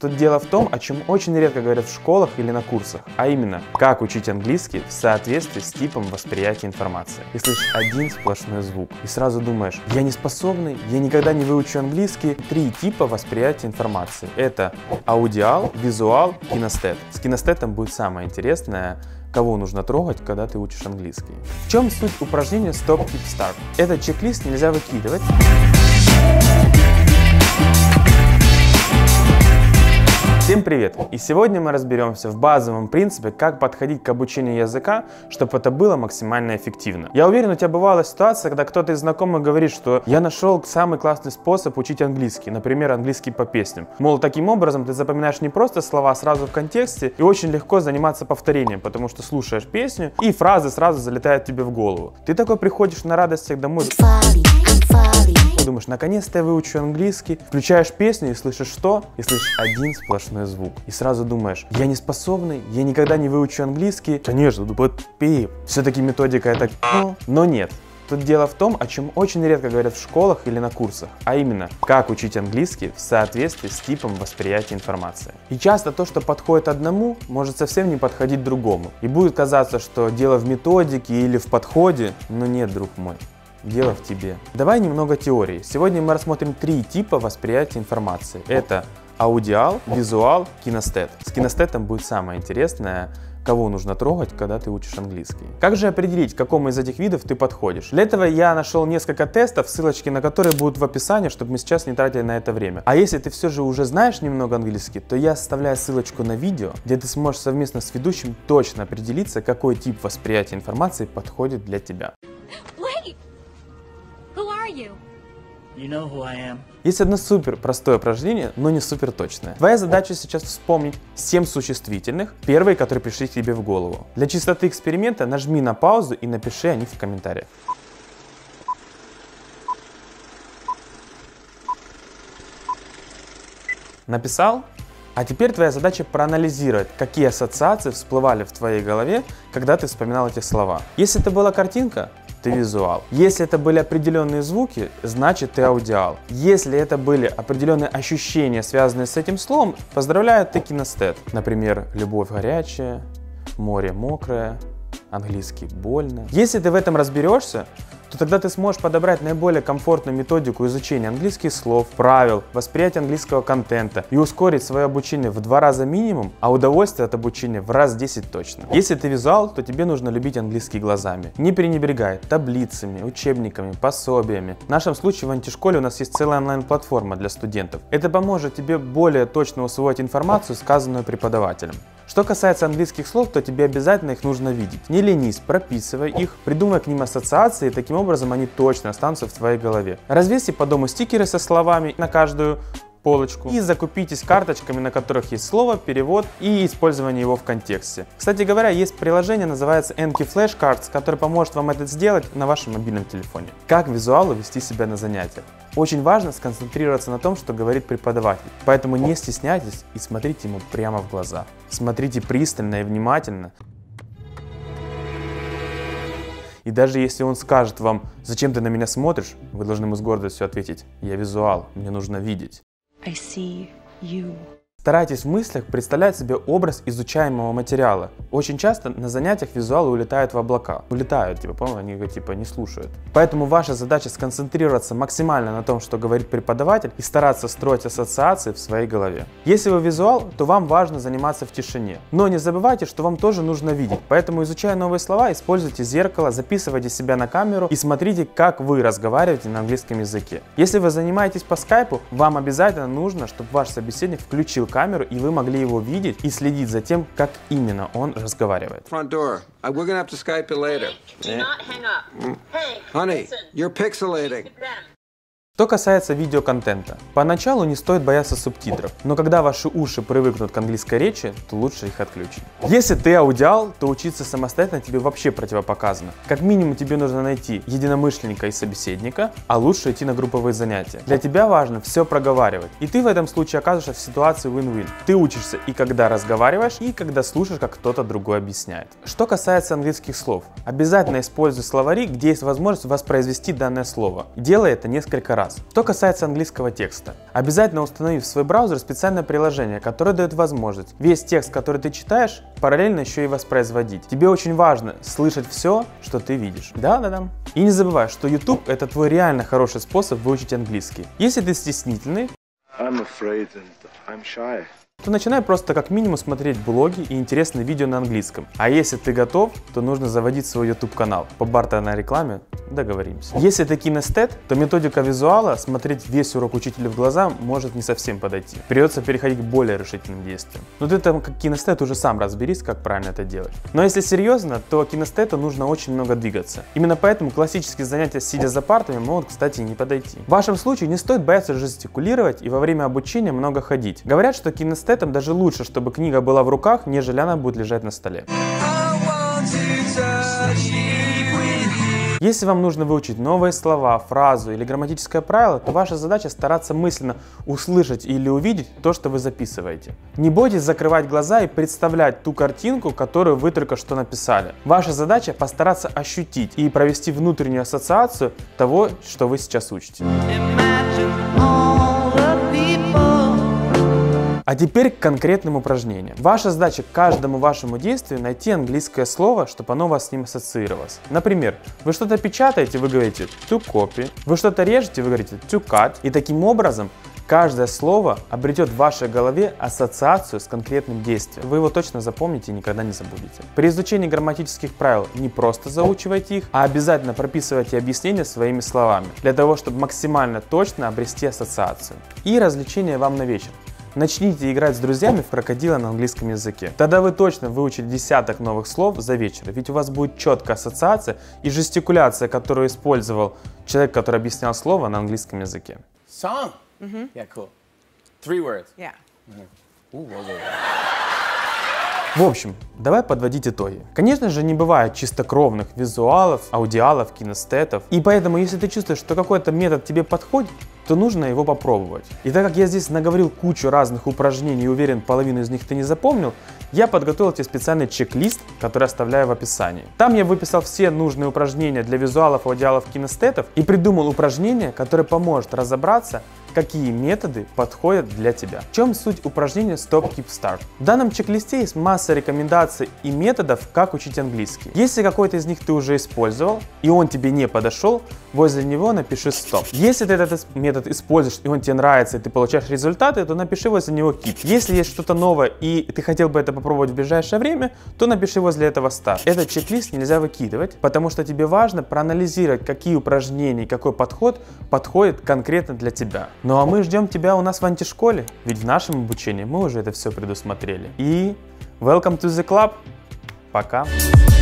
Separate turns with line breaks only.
Тут дело в том, о чем очень редко говорят в школах или на курсах, а именно, как учить английский в соответствии с типом восприятия информации. И слышишь один сплошной звук, и сразу думаешь, я не способный, я никогда не выучу английский. 3 типа восприятия информации. Это аудиал, визуал, кинестет. С кинестетом будет самое интересное. Кого нужно трогать, когда ты учишь английский. В чем суть упражнения Stop, Keep, Start? Этот чек-лист нельзя выкидывать. Всем привет! И сегодня мы разберемся в базовом принципе, как подходить к обучению языка, чтобы это было максимально эффективно. Я уверен, у тебя бывала ситуация, когда кто-то из знакомых говорит, что я нашел самый классный способ учить английский, например, английский по песням. Мол, таким образом ты запоминаешь не просто слова сразу в контексте, и очень легко заниматься повторением, потому что слушаешь песню, и фразы сразу залетают тебе в голову. Ты такой приходишь на радостях домой, думаешь, наконец-то я выучу английский, включаешь песню и слышишь что? И слышишь один сплошной звук. И сразу думаешь, я не способный, я никогда не выучу английский. Конечно, вот пей. Все-таки методика это но нет. Тут дело в том, о чем очень редко говорят в школах или на курсах, а именно, как учить английский в соответствии с типом восприятия информации. И часто то, что подходит одному, может совсем не подходить другому. И будет казаться, что дело в методике или в подходе, но нет, друг мой. Дело в тебе. Давай немного теории. Сегодня мы рассмотрим 3 типа восприятия информации. Это аудиал, визуал, кинестет. С кинестетом будет самое интересное, кого нужно трогать, когда ты учишь английский. Как же определить, к какому из этих видов ты подходишь? Для этого я нашел несколько тестов, ссылочки на которые будут в описании, чтобы мы сейчас не тратили на это время. А если ты все же уже знаешь немного английский, то я оставляю ссылочку на видео, где ты сможешь совместно с ведущим точно определиться, какой тип восприятия информации подходит для тебя.
You know who I am.
Есть одно супер простое упражнение, но не супер точное. Твоя задача сейчас вспомнить 7 существительных, первые, которые пришли к тебе в голову. Для чистоты эксперимента нажми на паузу и напиши о них в комментариях. Написал? А теперь твоя задача проанализировать, какие ассоциации всплывали в твоей голове, когда ты вспоминал эти слова. Если это была картинка, ты визуал. Если это были определенные звуки, значит ты аудиал. Если это были определенные ощущения, связанные с этим словом, поздравляю, ты кинестет. Например, любовь горячая, море мокрое, английский больно. Если ты в этом разберешься, то тогда ты сможешь подобрать наиболее комфортную методику изучения английских слов, правил, восприятия английского контента и ускорить свое обучение в 2 раза минимум, а удовольствие от обучения в раз 10 точно. Если ты визуал, то тебе нужно любить английский глазами. Не пренебрегай таблицами, учебниками, пособиями. В нашем случае в антишколе у нас есть целая онлайн-платформа для студентов. Это поможет тебе более точно усвоить информацию, сказанную преподавателем. Что касается английских слов, то тебе обязательно их нужно видеть. Не ленись, прописывай их, придумай к ним ассоциации, и таким образом они точно останутся в твоей голове. Развесьте по дому стикеры со словами на каждую полочку и закупитесь карточками, на которых есть слово, перевод и использование его в контексте. Кстати говоря, есть приложение, называется Anki Flashcards, которое поможет вам это сделать на вашем мобильном телефоне. Как визуалу вести себя на занятиях? Очень важно сконцентрироваться на том, что говорит преподаватель, поэтому не стесняйтесь и смотрите ему прямо в глаза. Смотрите пристально и внимательно. И даже если он скажет вам, зачем ты на меня смотришь, вы должны ему с гордостью ответить, я визуал, мне нужно видеть.
I see you.
Старайтесь в мыслях представлять себе образ изучаемого материала. Очень часто на занятиях визуалы улетают в облака. Улетают, понял, они не слушают. Поэтому ваша задача сконцентрироваться максимально на том, что говорит преподаватель, и стараться строить ассоциации в своей голове. Если вы визуал, то вам важно заниматься в тишине. Но не забывайте, что вам тоже нужно видеть. Поэтому, изучая новые слова, используйте зеркало, записывайте себя на камеру и смотрите, как вы разговариваете на английском языке. Если вы занимаетесь по скайпу, вам обязательно нужно, чтобы ваш собеседник включил камеру, и вы могли его видеть и следить за тем, как именно он разговаривает.
Front door. We're gonna have to Skype you later.
Do not hang up. Hey,
Honey,
listen.
you're pixelating.
Что касается видеоконтента, поначалу не стоит бояться субтитров, но когда ваши уши привыкнут к английской речи, то лучше их отключить. Если ты аудиал, то учиться самостоятельно тебе вообще противопоказано. Как минимум тебе нужно найти единомышленника и собеседника, а лучше идти на групповые занятия. Для тебя важно все проговаривать, и ты в этом случае оказываешься в ситуации win-win. Ты учишься и когда разговариваешь, и когда слушаешь, как кто-то другой объясняет. Что касается английских слов, обязательно используй словари, где есть возможность воспроизвести данное слово. Делай это несколько раз. раз. Что касается английского текста, обязательно установи в свой браузер специальное приложение, которое дает возможность весь текст, который ты читаешь, параллельно еще и воспроизводить. Тебе очень важно слышать все, что ты видишь. Да-да-да. И не забывай, что YouTube — это твой реально хороший способ выучить английский. Если ты стеснительный, то начинай просто как минимум смотреть блоги и интересные видео на английском. А если ты готов, то нужно заводить свой YouTube канал. По бартерной рекламе договоримся. Если ты кинестет, то методика визуала, смотреть весь урок учителя в глаза, может не совсем подойти. Придется переходить к более решительным действиям. Но ты там как кинестет уже сам разберись, как правильно это делать. Но если серьезно, то кинестету нужно очень много двигаться. Именно поэтому классические занятия сидя за партами могут, кстати, и не подойти. В вашем случае не стоит бояться жестикулировать и во время обучения много ходить. Говорят, что кинестетам даже лучше, чтобы книга была в руках, нежели она будет лежать на столе. Если вам нужно выучить новые слова, фразу или грамматическое правило, то ваша задача стараться мысленно услышать или увидеть то, что вы записываете. Не бойтесь закрывать глаза и представлять ту картинку, которую вы только что написали. Ваша задача постараться ощутить и провести внутреннюю ассоциацию того, что вы сейчас учите. А теперь к конкретным упражнениям. Ваша задача к каждому вашему действию найти английское слово, чтобы оно у вас с ним ассоциировалось. Например, вы что-то печатаете, вы говорите to copy, вы что-то режете, вы говорите to cut. И таким образом каждое слово обретет в вашей голове ассоциацию с конкретным действием. Вы его точно запомните и никогда не забудете. При изучении грамматических правил не просто заучивайте их, а обязательно прописывайте объяснения своими словами, для того, чтобы максимально точно обрести ассоциацию. И развлечение вам на вечер. Начните играть с друзьями в крокодила на английском языке. Тогда вы точно выучите десяток новых слов за вечер, ведь у вас будет четкая ассоциация и жестикуляция, которую использовал человек, который объяснял слово на английском языке.
Song? Yeah, cool. 3 words.
Yeah.
Ooh, well, well.
В общем, давай подводить итоги. Конечно же, не бывает чистокровных визуалов, аудиалов, кинестетов. И поэтому, если ты чувствуешь, что какой-то метод тебе подходит, то нужно его попробовать. И так как я здесь наговорил кучу разных упражнений и уверен, половину из них ты не запомнил, я подготовил тебе специальный чек-лист, который оставляю в описании. Там я выписал все нужные упражнения для визуалов, аудиалов, кинестетов и придумал упражнение, которое поможет разобраться, какие методы подходят для тебя. В чем суть упражнения Stop Keep Start? В данном чек-листе есть масса рекомендаций и методов, как учить английский. Если какой-то из них ты уже использовал и он тебе не подошел, возле него напиши Stop. Если ты этот метод используешь и он тебе нравится и ты получаешь результаты, то напиши возле него Keep. Если есть что-то новое и ты хотел бы это попробовать в ближайшее время, то напиши возле этого Start. Этот чек-лист нельзя выкидывать, потому что тебе важно проанализировать, какие упражнения и какой подход подходит конкретно для тебя. Ну а мы ждем тебя у нас в антишколе, ведь в нашем обучении мы уже это все предусмотрели. И welcome to the club. Пока.